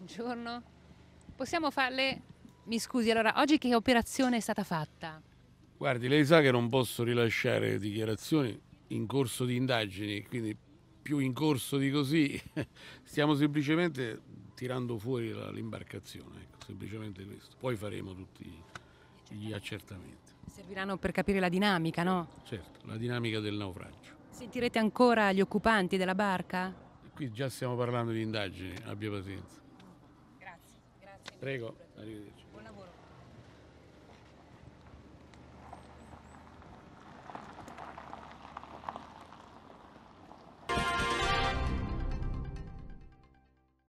Buongiorno. Possiamo farle... Mi scusi, allora, oggi che operazione è stata fatta? Guardi, lei sa che non posso rilasciare dichiarazioni in corso di indagini, quindi più in corso di così stiamo semplicemente tirando fuori l'imbarcazione, ecco, semplicemente questo. Poi faremo tutti gli accertamenti. Serviranno per capire la dinamica, no? Certo, la dinamica del naufragio. Sentirete ancora gli occupanti della barca? Qui già stiamo parlando di indagini, abbia pazienza. Grazie, grazie. Prego, arrivederci.